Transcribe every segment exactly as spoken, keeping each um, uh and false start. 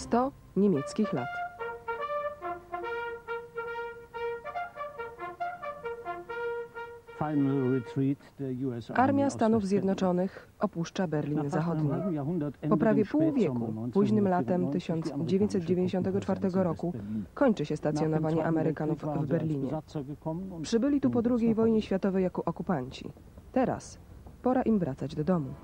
sto niemieckich lat. Armia Stanów Zjednoczonych opuszcza Berlin Zachodni. Po prawie pół wieku, późnym latem tysiąc dziewięćset dziewięćdziesiątego czwartego roku, kończy się stacjonowanie Amerykanów w Berlinie. Przybyli tu po drugiej wojnie światowej jako okupanci. Teraz pora im wracać do domu.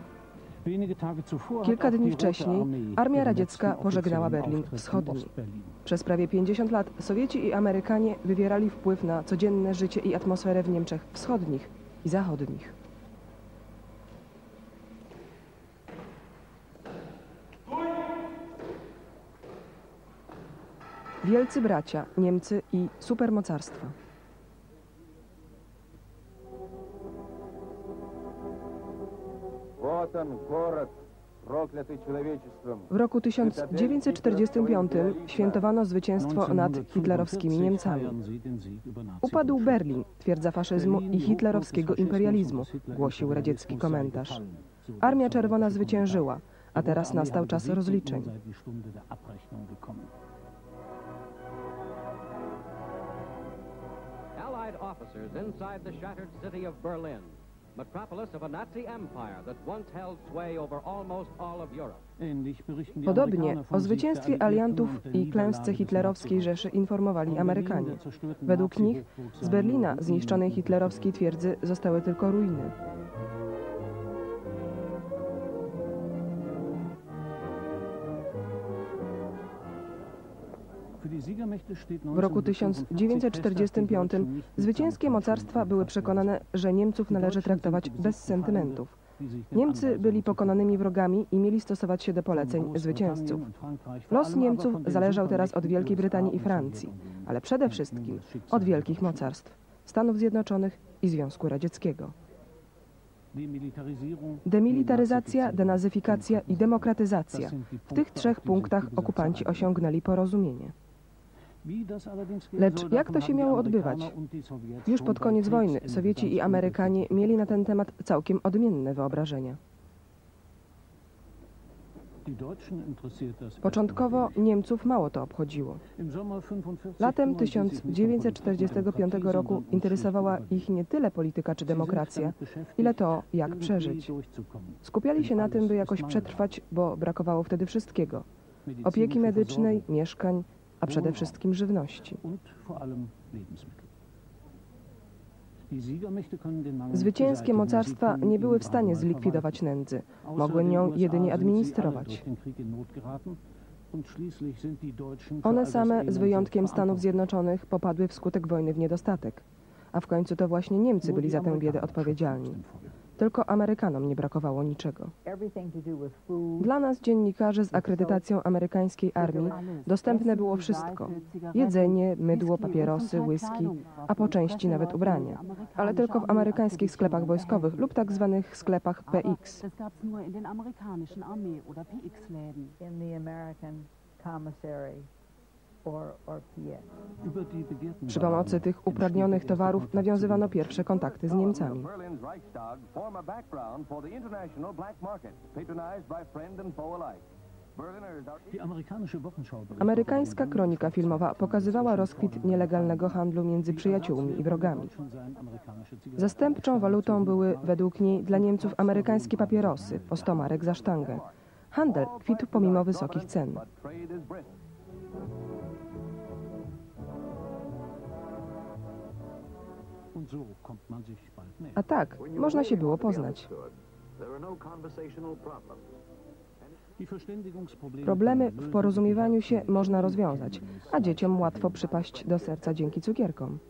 Kilka dni wcześniej armia radziecka pożegnała Berlin Wschodni. Przez prawie pięćdziesiąt lat Sowieci i Amerykanie wywierali wpływ na codzienne życie i atmosferę w Niemczech wschodnich i zachodnich. Wielcy bracia, Niemcy i supermocarstwa. W roku tysiąc dziewięćset czterdziestym piątym świętowano zwycięstwo nad hitlerowskimi Niemcami. Upadł Berlin, twierdza faszyzmu i hitlerowskiego imperializmu, głosił radziecki komentarz. Armia Czerwona zwyciężyła, a teraz nastał czas rozliczeń. Allied officers inside the shattered city of Berlin, metropolis of a Nazi empire that once held sway over almost all of Europe. Podobnie o zwycięstwie aliantów i klęsce hitlerowskiej Rzeszy informowali Amerykanie. Według nich z Berlina, zniszczonej hitlerowskiej twierdzy, zostały tylko ruiny. W roku tysiąc dziewięćset czterdziestym piątym zwycięskie mocarstwa były przekonane, że Niemców należy traktować bez sentymentów. Niemcy byli pokonanymi wrogami i mieli stosować się do poleceń zwycięzców. Los Niemców zależał teraz od Wielkiej Brytanii i Francji, ale przede wszystkim od wielkich mocarstw Stanów Zjednoczonych i Związku Radzieckiego. Demilitaryzacja, denazyfikacja i demokratyzacja. W tych trzech punktach okupanci osiągnęli porozumienie. Lecz jak to się miało odbywać? Już pod koniec wojny Sowieci i Amerykanie mieli na ten temat całkiem odmienne wyobrażenia. Początkowo Niemców mało to obchodziło. Latem tysiąc dziewięćset czterdziestego piątego roku interesowała ich nie tyle polityka czy demokracja, ile to, jak przeżyć. Skupiali się na tym, by jakoś przetrwać, bo brakowało wtedy wszystkiego: opieki medycznej, mieszkań, a przede wszystkim żywności. Zwycięskie mocarstwa nie były w stanie zlikwidować nędzy, mogły nią jedynie administrować. One same, z wyjątkiem Stanów Zjednoczonych, popadły wskutek wojny w niedostatek, a w końcu to właśnie Niemcy byli za tę biedę odpowiedzialni. Tylko Amerykanom nie brakowało niczego. Dla nas, dziennikarzy z akredytacją amerykańskiej armii, dostępne było wszystko. Jedzenie, mydło, papierosy, whisky, a po części nawet ubrania. Ale tylko w amerykańskich sklepach wojskowych lub tak zwanych sklepach P X. Przy pomocy tych uprawnionych towarów nawiązywano pierwsze kontakty z Niemcami. Amerykańska kronika filmowa pokazywała rozkwit nielegalnego handlu między przyjaciółmi i wrogami. Zastępczą walutą były według niej dla Niemców amerykańskie papierosy po sto marek za sztangę. Handel kwitł pomimo wysokich cen. A tak, można się było poznać. Problemy w porozumiewaniu się można rozwiązać, a dzieciom łatwo przypaść do serca dzięki cukierkom.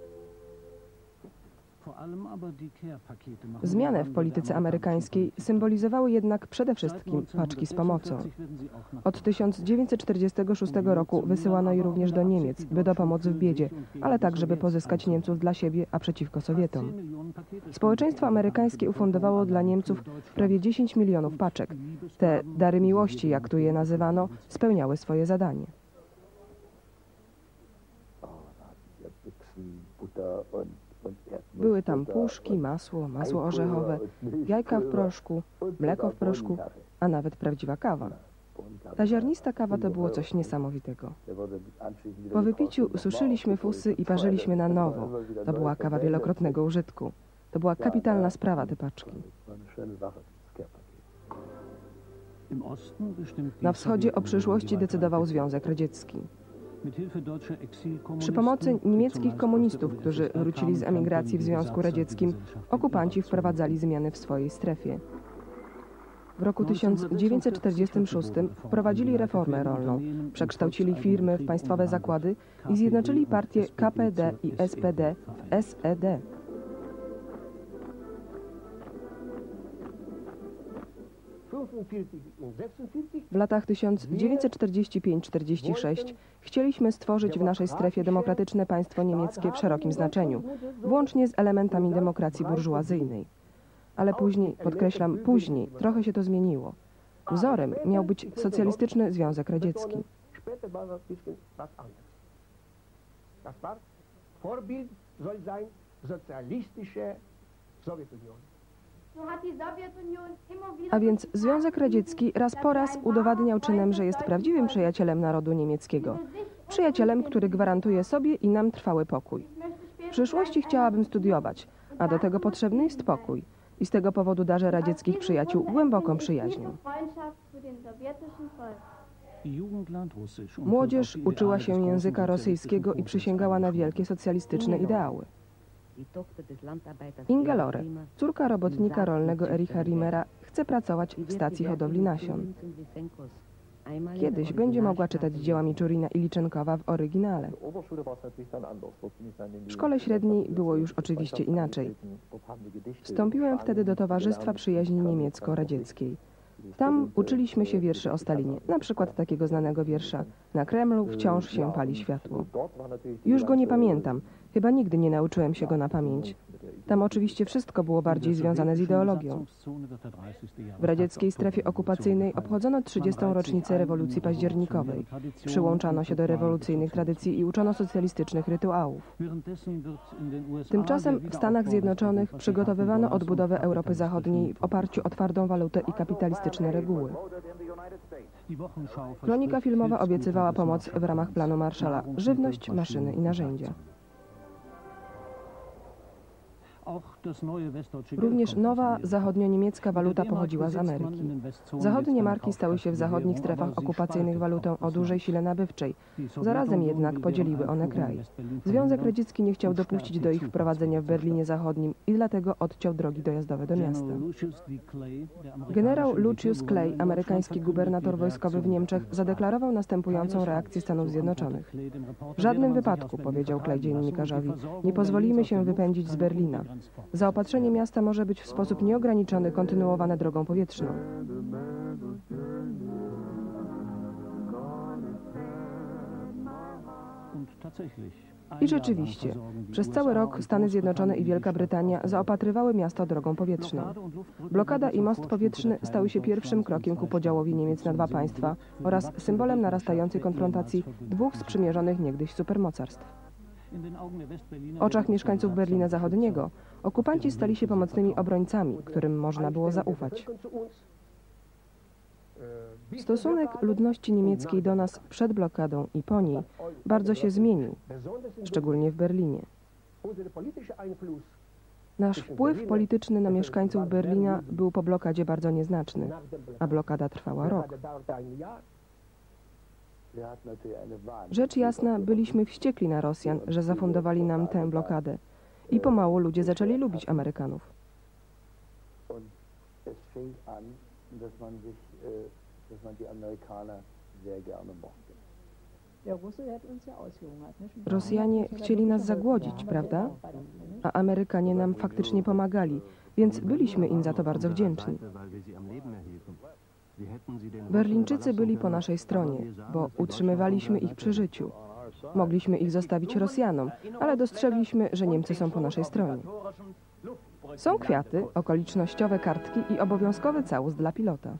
Zmianę w polityce amerykańskiej symbolizowały jednak przede wszystkim paczki z pomocą. Od tysiąc dziewięćset czterdziestego szóstego roku wysyłano je również do Niemiec, by dopomóc w biedzie, ale także by pozyskać Niemców dla siebie, a przeciwko Sowietom. Społeczeństwo amerykańskie ufundowało dla Niemców prawie dziesięć milionów paczek. Te dary miłości, jak tu je nazywano, spełniały swoje zadanie. Były tam puszki, masło, masło orzechowe, jajka w proszku, mleko w proszku, a nawet prawdziwa kawa. Ta ziarnista kawa to było coś niesamowitego. Po wypiciu suszyliśmy fusy i parzyliśmy na nowo. To była kawa wielokrotnego użytku. To była kapitalna sprawa, te paczki. Na wschodzie o przyszłości decydował Związek Radziecki. Przy pomocy niemieckich komunistów, którzy wrócili z emigracji w Związku Radzieckim, okupanci wprowadzali zmiany w swojej strefie. W roku tysiąc dziewięćset czterdziestym szóstym wprowadzili reformę rolną, przekształcili firmy w państwowe zakłady i zjednoczyli partie K P D i S P D w S E D. W latach tysiąc dziewięćset czterdziestym piątym do czterdziestego szóstego chcieliśmy stworzyć w naszej strefie demokratyczne państwo niemieckie w szerokim znaczeniu, włącznie z elementami demokracji burżuazyjnej. Ale później, podkreślam później, trochę się to zmieniło. Wzorem miał być socjalistyczny Związek Radziecki. A więc Związek Radziecki raz po raz udowadniał czynem, że jest prawdziwym przyjacielem narodu niemieckiego. Przyjacielem, który gwarantuje sobie i nam trwały pokój. W przyszłości chciałabym studiować, a do tego potrzebny jest pokój. I z tego powodu darzę radzieckich przyjaciół głęboką przyjaźnią. Młodzież uczyła się języka rosyjskiego i przysięgała na wielkie socjalistyczne ideały. Ingelore, córka robotnika rolnego Ericha Riemera, chce pracować w stacji hodowli nasion. Kiedyś będzie mogła czytać dzieła Miczurina i Liczenkowa w oryginale. W szkole średniej było już oczywiście inaczej. Wstąpiłem wtedy do Towarzystwa Przyjaźni Niemiecko-Radzieckiej. Tam uczyliśmy się wierszy o Stalinie, na przykład takiego znanego wiersza „Na Kremlu wciąż się pali światło”. Już go nie pamiętam, chyba nigdy nie nauczyłem się go na pamięć. Tam oczywiście wszystko było bardziej związane z ideologią. W radzieckiej strefie okupacyjnej obchodzono trzydziestą rocznicę rewolucji październikowej. Przyłączano się do rewolucyjnych tradycji i uczono socjalistycznych rytuałów. Tymczasem w Stanach Zjednoczonych przygotowywano odbudowę Europy Zachodniej w oparciu o twardą walutę i kapitalistyczne reguły. Kronika filmowa obiecywała pomoc w ramach planu Marshalla, żywność, maszyny i narzędzia. Również nowa zachodnio-niemiecka waluta pochodziła z Ameryki. Zachodnie marki stały się w zachodnich strefach okupacyjnych walutą o dużej sile nabywczej. Zarazem jednak podzieliły one kraj. Związek Radziecki nie chciał dopuścić do ich wprowadzenia w Berlinie Zachodnim i dlatego odciął drogi dojazdowe do miasta. Generał Lucius Clay, amerykański gubernator wojskowy w Niemczech, zadeklarował następującą reakcję Stanów Zjednoczonych. W żadnym wypadku, powiedział Clay dziennikarzowi, nie pozwolimy się wypędzić z Berlina. Zaopatrzenie miasta może być w sposób nieograniczony kontynuowane drogą powietrzną. I rzeczywiście, przez cały rok Stany Zjednoczone i Wielka Brytania zaopatrywały miasto drogą powietrzną. Blokada i most powietrzny stały się pierwszym krokiem ku podziałowi Niemiec na dwa państwa oraz symbolem narastającej konfrontacji dwóch sprzymierzonych niegdyś supermocarstw. W oczach mieszkańców Berlina Zachodniego okupanci stali się pomocnymi obrońcami, którym można było zaufać. Stosunek ludności niemieckiej do nas przed blokadą i po niej bardzo się zmienił, szczególnie w Berlinie. Nasz wpływ polityczny na mieszkańców Berlina był po blokadzie bardzo nieznaczny, a blokada trwała rok. Rzecz jasna, byliśmy wściekli na Rosjan, że zafundowali nam tę blokadę i pomału ludzie zaczęli lubić Amerykanów. Rosjanie chcieli nas zagłodzić, prawda? A Amerykanie nam faktycznie pomagali, więc byliśmy im za to bardzo wdzięczni. Berlińczycy byli po naszej stronie, bo utrzymywaliśmy ich przy życiu. Mogliśmy ich zostawić Rosjanom, ale dostrzegliśmy, że Niemcy są po naszej stronie. Są kwiaty, okolicznościowe kartki i obowiązkowy całus dla pilota.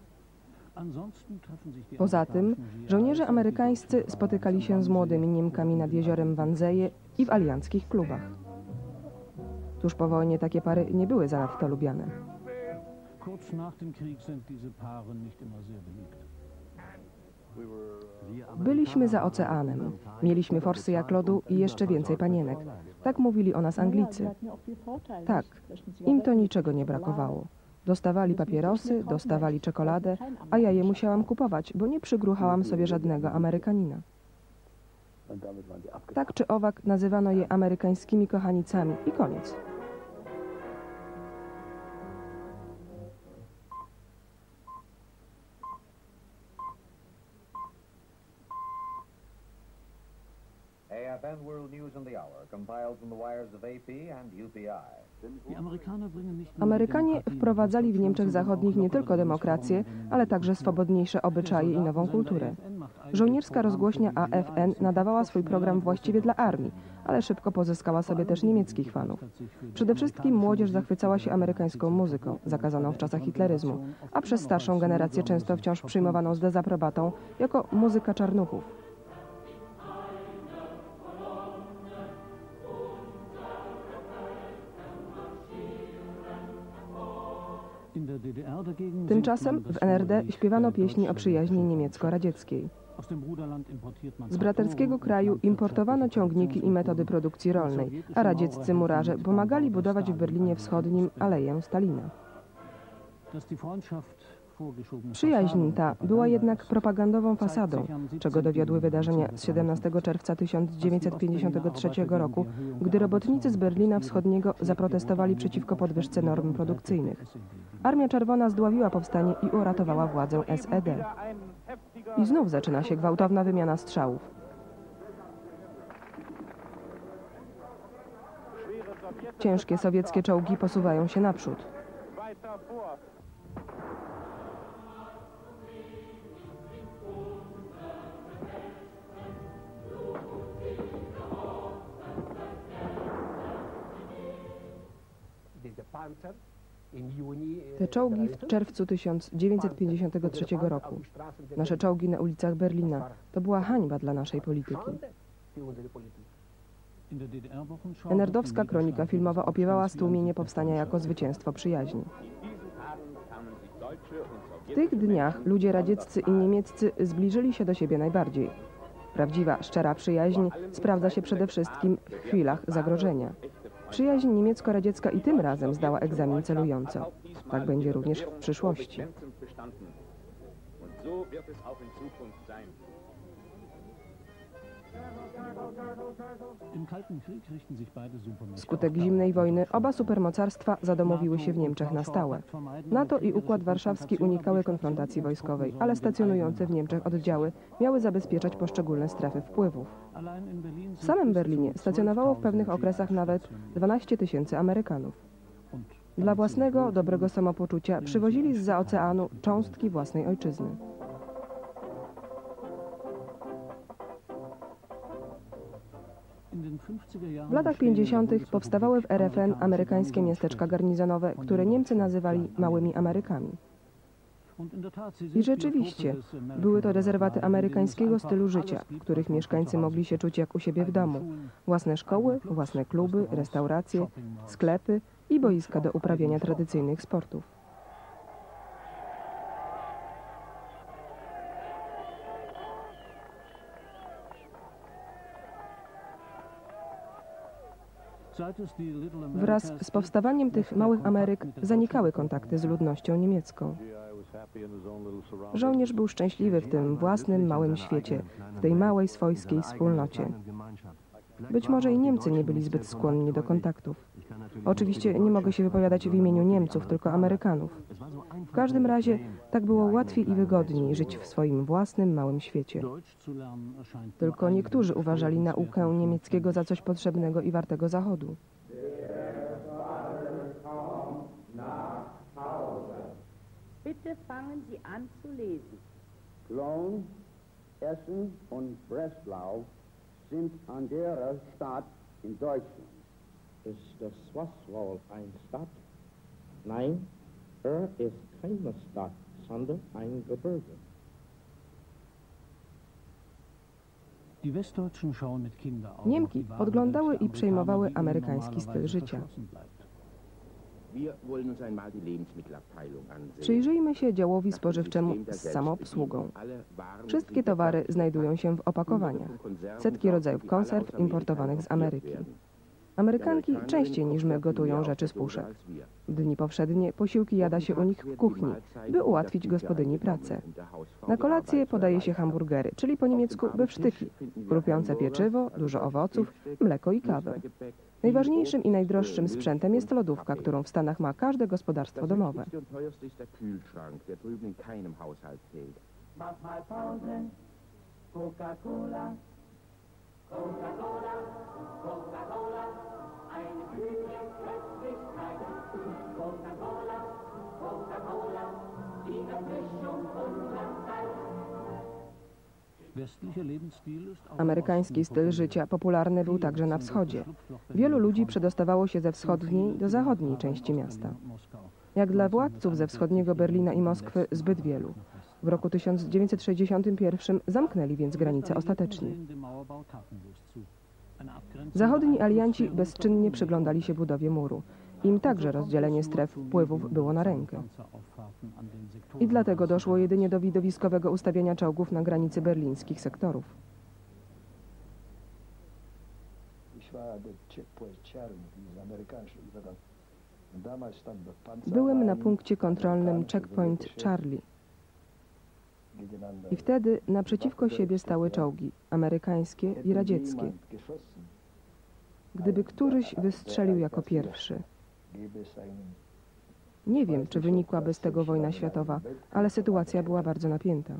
Poza tym żołnierze amerykańscy spotykali się z młodymi Niemkami nad jeziorem Wannsee i w alianckich klubach. Tuż po wojnie takie pary nie były zanadto lubiane. Byliśmy za oceanem. Mieliśmy forsy jak lodu i jeszcze więcej panienek. Tak mówili o nas Anglicy. Tak, im to niczego nie brakowało. Dostawali papierosy, dostawali czekoladę, a ja je musiałam kupować, bo nie przygruchałam sobie żadnego Amerykanina. Tak czy owak nazywano je amerykańskimi kochanicami i koniec. A F N World News in the Hour, compiled from the wires of A P and U P I. Amerykanie wprowadzali w Niemczech Zachodnich nie tylko demokrację, ale także swobodniejsze obyczaje i nową kulturę. Żołnierska rozgłośnia A F N nadawała swój program właściwie dla armii, ale szybko pozyskała sobie też niemieckich fanów. Przede wszystkim młodzież zachwycała się amerykańską muzyką, zakazaną w czasach hitleryzmu, a przez starszą generację często wciąż przyjmowaną z dezaprobatą jako muzyka czarnuchów. Tymczasem w N R D śpiewano pieśni o przyjaźni niemiecko-radzieckiej. Z braterskiego kraju importowano ciągniki i metody produkcji rolnej, a radzieccy murarze pomagali budować w Berlinie Wschodnim Aleję Stalina. Przyjaźń ta była jednak propagandową fasadą, czego dowiodły wydarzenia z siedemnastego czerwca tysiąc dziewięćset pięćdziesiątego trzeciego roku, gdy robotnicy z Berlina Wschodniego zaprotestowali przeciwko podwyżce norm produkcyjnych. Armia Czerwona zdławiła powstanie i uratowała władzę S E D. I znów zaczyna się gwałtowna wymiana strzałów. Ciężkie sowieckie czołgi posuwają się naprzód. Te czołgi w czerwcu tysiąc dziewięćset pięćdziesiątego trzeciego roku. Nasze czołgi na ulicach Berlina. To była hańba dla naszej polityki. Enerdowska kronika filmowa opiewała stłumienie powstania jako zwycięstwo przyjaźni. W tych dniach ludzie radzieccy i niemieccy zbliżyli się do siebie najbardziej. Prawdziwa, szczera przyjaźń sprawdza się przede wszystkim w chwilach zagrożenia. Przyjaźń niemiecko-radziecka i tym razem zdała egzamin celująco. Tak będzie również w przyszłości. Wskutek zimnej wojny oba supermocarstwa zadomowiły się w Niemczech na stałe. NATO i Układ Warszawski unikały konfrontacji wojskowej, ale stacjonujące w Niemczech oddziały miały zabezpieczać poszczególne strefy wpływów. W samym Berlinie stacjonowało w pewnych okresach nawet dwanaście tysięcy Amerykanów. Dla własnego, dobrego samopoczucia przywozili zza oceanu cząstki własnej ojczyzny. W latach pięćdziesiątych powstawały w R F N amerykańskie miasteczka garnizonowe, które Niemcy nazywali małymi Amerykami. I rzeczywiście, były to rezerwaty amerykańskiego stylu życia, w których mieszkańcy mogli się czuć jak u siebie w domu. Własne szkoły, własne kluby, restauracje, sklepy i boiska do uprawiania tradycyjnych sportów. Wraz z powstawaniem tych małych Ameryk zanikały kontakty z ludnością niemiecką. Żołnierz był szczęśliwy w tym własnym małym świecie, w tej małej swojskiej wspólnocie. Być może i Niemcy nie byli zbyt skłonni do kontaktów. Oczywiście nie mogę się wypowiadać w imieniu Niemców, tylko Amerykanów. W każdym razie tak było łatwiej i wygodniej żyć w swoim własnym małym świecie. Tylko niektórzy uważali naukę niemieckiego za coś potrzebnego i wartego Zachodu. Bitte fangen Sie an zu lesen. Cologne, Essen und Breslau sind andere Stadt in Deutschland. Ist das Swaswall ein Stadt? Nein, er ist keine Stadt, sondern ein Gebirge. Niemki podglądały i przejmowały amerykański styl życia. Wir wollen uns einmal die Lebensmittelabteilung ansehen. Przyjrzyjmy się działowi spożywczemu z samoobsługą. Wszystkie towary znajdują się w opakowaniach. Setki rodzajów konserw importowanych z Ameryki. Amerykanki częściej niż my gotują rzeczy z puszek. W dni powszednie posiłki jada się u nich w kuchni, by ułatwić gospodyni pracę. Na kolację podaje się hamburgery, czyli po niemiecku befsztyki, chrupiące pieczywo, dużo owoców, mleko i kawę. Najważniejszym i najdroższym sprzętem jest lodówka, którą w Stanach ma każde gospodarstwo domowe. Mach mal Pause, Coca-Cola, Coca-Cola, Coca-Cola, eine kühle Köstlichkeit. Coca-Cola, Coca-Cola, die Erfrischung unserer Zeit. Amerykański styl życia popularny był także na wschodzie. Wielu ludzi przedostawało się ze wschodniej do zachodniej części miasta. Jak dla władców ze wschodniego Berlina i Moskwy zbyt wielu. W roku tysiąc dziewięćset sześćdziesiątym pierwszym zamknęli więc granice ostatecznie. Zachodni alianci bezczynnie przyglądali się budowie muru. Im także rozdzielenie stref wpływów było na rękę. I dlatego doszło jedynie do widowiskowego ustawienia czołgów na granicy berlińskich sektorów. Byłem na punkcie kontrolnym Checkpoint Charlie. I wtedy naprzeciwko siebie stały czołgi, amerykańskie i radzieckie. Gdyby któryś wystrzelił jako pierwszy. Nie wiem, czy wynikłaby z tego wojna światowa, ale sytuacja była bardzo napięta.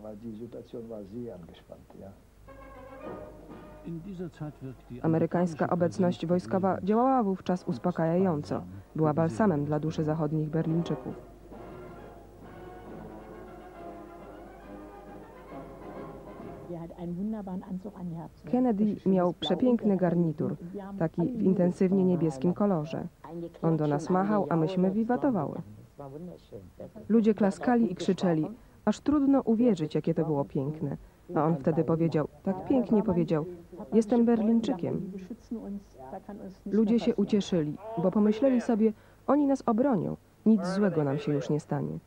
Amerykańska obecność wojskowa działała wówczas uspokajająco. Była balsamem dla duszy zachodnich Berlińczyków. Kennedy miał przepiękny garnitur, taki w intensywnie niebieskim kolorze. On do nas machał, a myśmy wiwatowały. Ludzie klaskali i krzyczeli, aż trudno uwierzyć, jakie to było piękne. A on wtedy powiedział, tak pięknie powiedział, jestem Berlińczykiem. Ludzie się ucieszyli, bo pomyśleli sobie, oni nas obronią, nic złego nam się już nie stanie.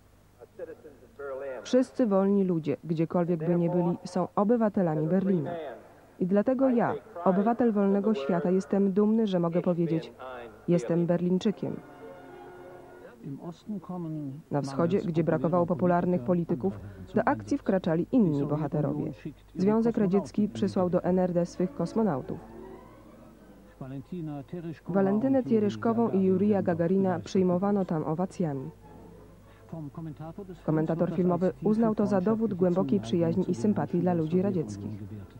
Wszyscy wolni ludzie, gdziekolwiek by nie byli, są obywatelami Berlina. I dlatego ja, obywatel wolnego świata, jestem dumny, że mogę powiedzieć, jestem Berlińczykiem. Na wschodzie, gdzie brakowało popularnych polityków, do akcji wkraczali inni bohaterowie. Związek Radziecki przysłał do N R D swych kosmonautów. Walentynę Tieryszkową i Jurija Gagarina przyjmowano tam owacjami. Komentator filmowy uznał to za dowód głębokiej przyjaźni i sympatii dla ludzi radzieckich.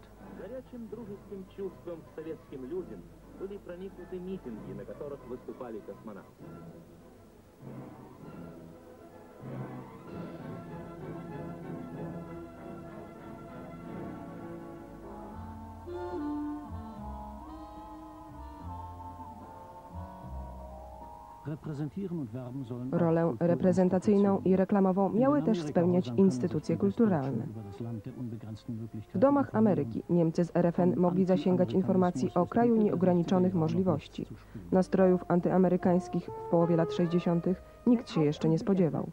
Rolę reprezentacyjną i reklamową miały też spełniać instytucje kulturalne. W domach Ameryki Niemcy z R F N mogli zasięgać informacji o kraju nieograniczonych możliwości. Nastrojów antyamerykańskich w połowie lat sześćdziesiątych nikt się jeszcze nie spodziewał.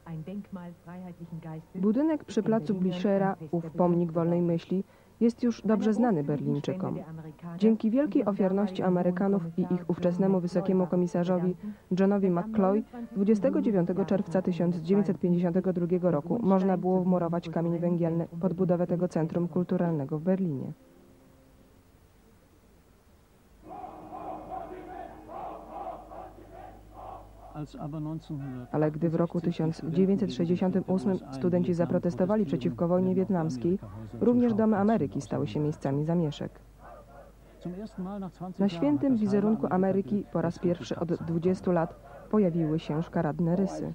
Budynek przy placu Blichera, ów pomnik wolnej myśli, jest już dobrze znany Berlińczykom. Dzięki wielkiej ofiarności Amerykanów i ich ówczesnemu wysokiemu komisarzowi Johnowi McCloy dwudziestego dziewiątego czerwca tysiąc dziewięćset pięćdziesiątego drugiego roku można było wmurować kamień węgielny pod budowę tego centrum kulturalnego w Berlinie. Ale gdy w roku tysiąc dziewięćset sześćdziesiątym ósmym studenci zaprotestowali przeciwko wojnie wietnamskiej, również domy Ameryki stały się miejscami zamieszek. Na świętym wizerunku Ameryki po raz pierwszy od dwudziestu lat pojawiły się szkaradne rysy.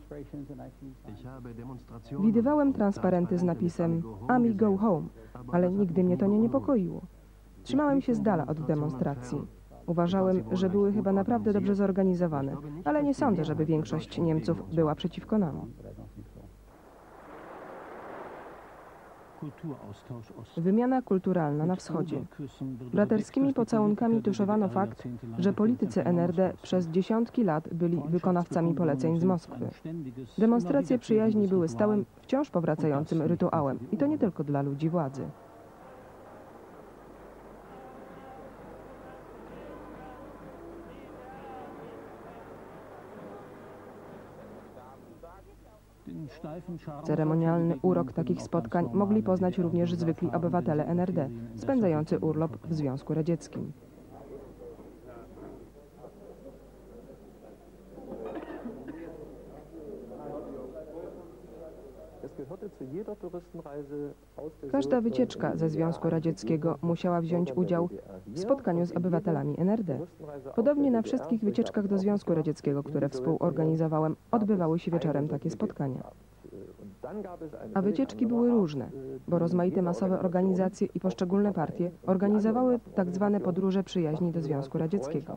Widywałem transparenty z napisem "Ami go home", ale nigdy mnie to nie niepokoiło. Trzymałem się z dala od demonstracji. Uważałem, że były chyba naprawdę dobrze zorganizowane, ale nie sądzę, żeby większość Niemców była przeciwko nam. Wymiana kulturalna na wschodzie. Braterskimi pocałunkami tuszowano fakt, że politycy N R D przez dziesiątki lat byli wykonawcami poleceń z Moskwy. Demonstracje przyjaźni były stałym, wciąż powracającym rytuałem i to nie tylko dla ludzi władzy. Ceremonialny urok takich spotkań mogli poznać również zwykli obywatele N R D, spędzający urlop w Związku Radzieckim. Każda wycieczka ze Związku Radzieckiego musiała wziąć udział w spotkaniu z obywatelami N R D. Podobnie na wszystkich wycieczkach do Związku Radzieckiego, które współorganizowałem, odbywały się wieczorem takie spotkania. A wycieczki były różne, bo rozmaite masowe organizacje i poszczególne partie organizowały tak zwane podróże przyjaźni do Związku Radzieckiego.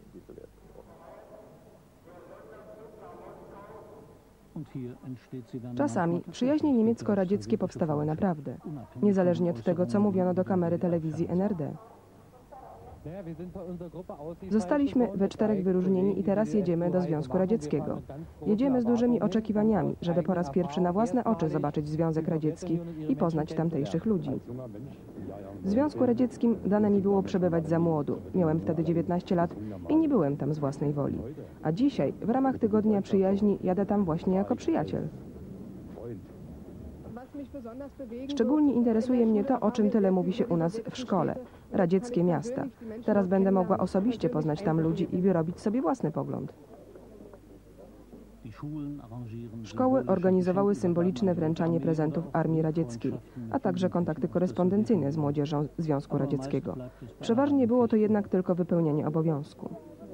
Czasami przyjaźnie niemiecko-radzieckie powstawały naprawdę, niezależnie od tego, co mówiono do kamery telewizji N R D. Zostaliśmy we czterech wyróżnieni i teraz jedziemy do Związku Radzieckiego. Jedziemy z dużymi oczekiwaniami, żeby po raz pierwszy na własne oczy zobaczyć Związek Radziecki i poznać tamtejszych ludzi. W Związku Radzieckim dane mi było przebywać za młodu. Miałem wtedy dziewiętnaście lat i nie byłem tam z własnej woli. A dzisiaj, w ramach Tygodnia Przyjaźni, jadę tam właśnie jako przyjaciel. Szczególnie interesuje mnie to, o czym tyle mówi się u nas w szkole. Radzieckie miasta. Teraz będę mogła osobiście poznać tam ludzi i wyrobić sobie własny pogląd. Szkoły organizowały symboliczne wręczanie prezentów Armii Radzieckiej, a także kontakty korespondencyjne z młodzieżą Związku Radzieckiego. Przeważnie było to jednak tylko wypełnienie obowiązku.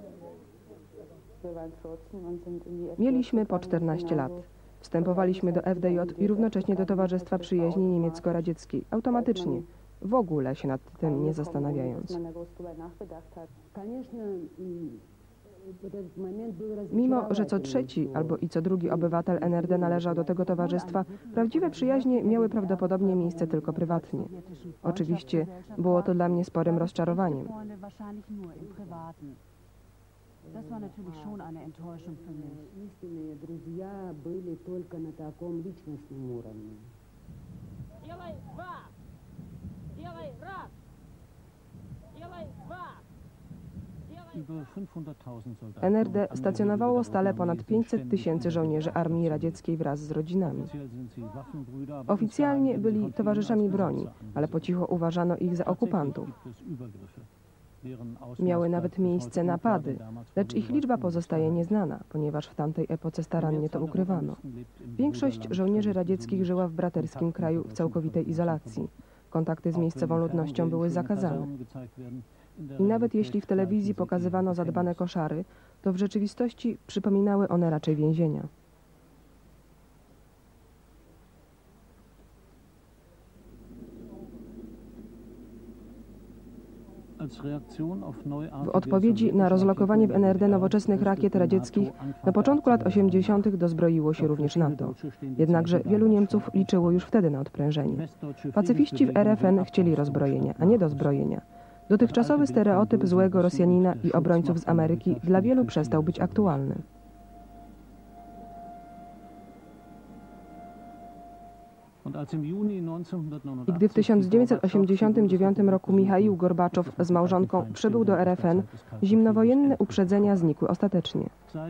Mieliśmy po czternaście lat. Wstępowaliśmy do F D J i równocześnie do Towarzystwa Przyjaźni Niemiecko-Radzieckiej. Automatycznie, w ogóle się nad tym nie zastanawiając. Mimo że co trzeci albo i co drugi obywatel N R D należał do tego towarzystwa, prawdziwe przyjaźnie miały prawdopodobnie miejsce tylko prywatnie. Oczywiście było to dla mnie sporym rozczarowaniem. Das war natürlich schon eine Enttäuschung für mich. Истинные друзья были только на таком личностном уровне. Делай два! Делай раз! Делай dwa! N R D stacjonowało stale ponad pięćset tysięcy żołnierzy Armii Radzieckiej wraz z rodzinami. Oficjalnie byli towarzyszami broni, ale po cichu uważano ich za okupantów. Miały nawet miejsce napady, lecz ich liczba pozostaje nieznana, ponieważ w tamtej epoce starannie to ukrywano. Większość żołnierzy radzieckich żyła w braterskim kraju w całkowitej izolacji. Kontakty z miejscową ludnością były zakazane. I nawet jeśli w telewizji pokazywano zadbane koszary, to w rzeczywistości przypominały one raczej więzienia. W odpowiedzi na rozlokowanie w N R D nowoczesnych rakiet radzieckich na początku lat osiemdziesiątych dozbroiło się również NATO. Jednakże wielu Niemców liczyło już wtedy na odprężenie. Pacyfiści w R F N chcieli rozbrojenia, a nie dozbrojenia. Dotychczasowy stereotyp złego Rosjanina i obrońców z Ameryki dla wielu przestał być aktualny. I gdy w tysiąc dziewięćset osiemdziesiątym dziewiątym roku Michaił Gorbaczow z małżonką przybył do R F N, zimnowojenne uprzedzenia znikły ostatecznie.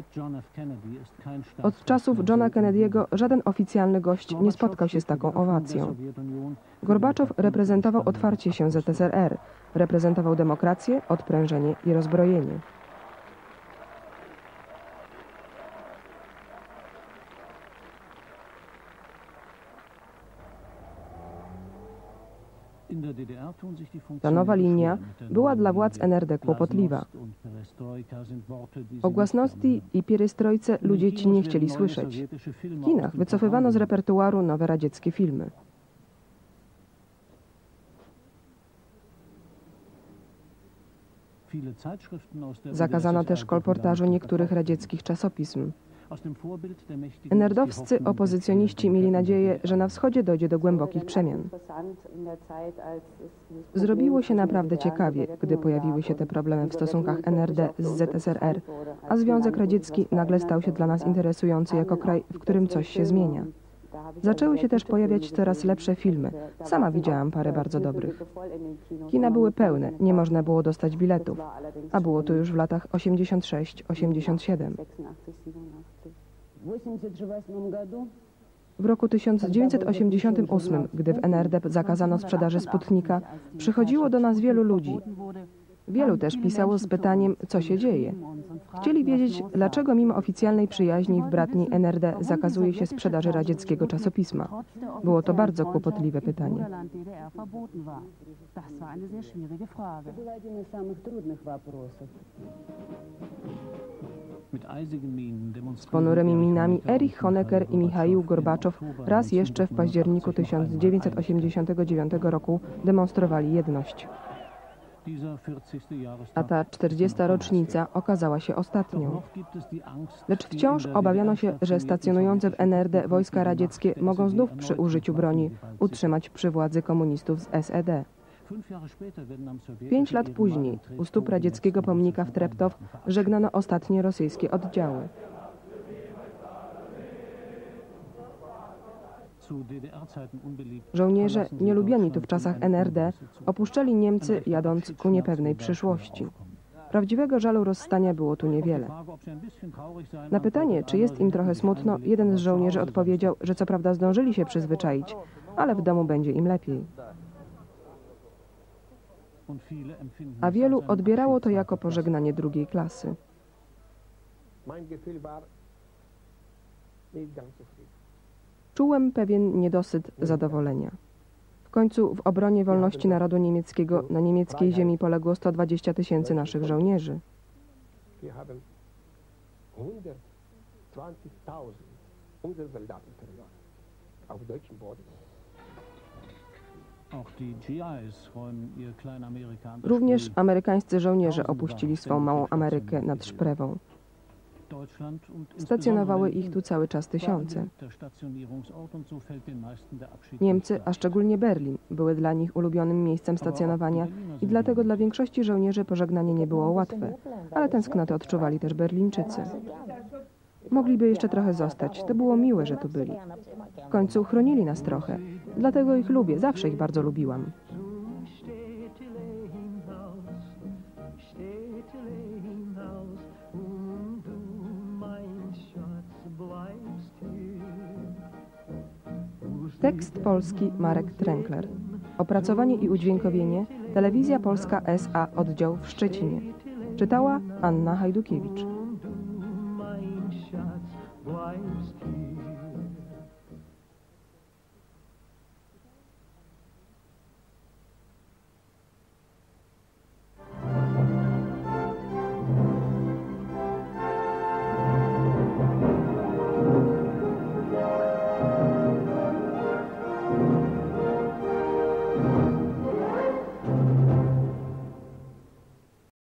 Od czasów Johna Kennedy'ego żaden oficjalny gość nie spotkał się z taką owacją. Gorbaczow reprezentował otwarcie się Z S R R, reprezentował demokrację, odprężenie i rozbrojenie. Ta nowa linia była dla władz N R D kłopotliwa. O głasności i pierestrojce ludzie ci nie chcieli słyszeć. W kinach wycofywano z repertuaru nowe radzieckie filmy. Zakazano też kolportażu niektórych radzieckich czasopism. Enerdowscy opozycjoniści mieli nadzieję, że na wschodzie dojdzie do głębokich przemian. Zrobiło się naprawdę ciekawie, gdy pojawiły się te problemy w stosunkach N R D z Z S R R, a Związek Radziecki nagle stał się dla nas interesujący jako kraj, w którym coś się zmienia. Zaczęły się też pojawiać coraz lepsze filmy. Sama widziałam parę bardzo dobrych. Kina były pełne, nie można było dostać biletów, a było to już w latach osiemdziesiąt sześć osiemdziesiąt siedem. W roku tysiąc dziewięćset osiemdziesiątym ósmym, gdy w N R D zakazano sprzedaży Sputnika, przychodziło do nas wielu ludzi. Wielu też pisało z pytaniem, co się dzieje. Chcieli wiedzieć, dlaczego mimo oficjalnej przyjaźni w bratniej N R D zakazuje się sprzedaży radzieckiego czasopisma. Było to bardzo kłopotliwe pytanie. Z ponurymi minami Erich Honecker i Michaił Gorbaczow raz jeszcze w październiku tysiąc dziewięćset osiemdziesiątego dziewiątego roku demonstrowali jedność. A ta czterdziesta rocznica okazała się ostatnią. Lecz wciąż obawiano się, że stacjonujące w N R D wojska radzieckie mogą znów przy użyciu broni utrzymać przy władzy komunistów z S E D. Pięć lat później u stóp radzieckiego pomnika w Treptow żegnano ostatnie rosyjskie oddziały. Żołnierze, nielubieni tu w czasach N R D, opuszczali Niemcy, jadąc ku niepewnej przyszłości. Prawdziwego żalu rozstania było tu niewiele. Na pytanie, czy jest im trochę smutno, jeden z żołnierzy odpowiedział, że co prawda zdążyli się przyzwyczaić, ale w domu będzie im lepiej. A wielu odbierało to jako pożegnanie drugiej klasy. Czułem pewien niedosyt zadowolenia. W końcu w obronie wolności narodu niemieckiego na niemieckiej ziemi poległo sto dwadzieścia tysięcy naszych żołnierzy. Również amerykańscy żołnierze opuścili swą małą Amerykę nad Szprewą. Stacjonowały ich tu cały czas tysiące. Niemcy, a szczególnie Berlin, były dla nich ulubionym miejscem stacjonowania i dlatego dla większości żołnierzy pożegnanie nie było łatwe, ale tęsknotę odczuwali też Berlińczycy. Mogliby jeszcze trochę zostać, to było miłe, że tu byli. W końcu chronili nas trochę, dlatego ich lubię, zawsze ich bardzo lubiłam. Tekst polski Marek Trenkler. Opracowanie i udźwiękowienie Telewizja Polska S A oddział w Szczecinie. Czytała Anna Hajdukiewicz.